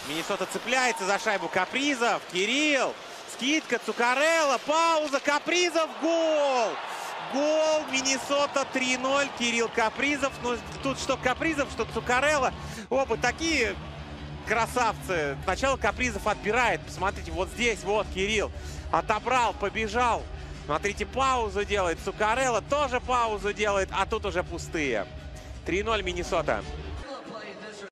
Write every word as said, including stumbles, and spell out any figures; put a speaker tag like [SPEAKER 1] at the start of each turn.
[SPEAKER 1] Миннесота цепляется за шайбу. Капризов, Кирилл, скидка, Цуккарелло, пауза, Капризов, гол! Гол, Миннесота три ноль, Кирилл Капризов. Ну, тут что Капризов, что Цуккарелло. Оба такие красавцы. Сначала Капризов отбирает. Посмотрите, вот здесь, вот Кирилл. Отобрал, побежал. Смотрите, паузу делает. Цуккарелло тоже паузу делает, а тут уже пустые. три ноль Миннесота.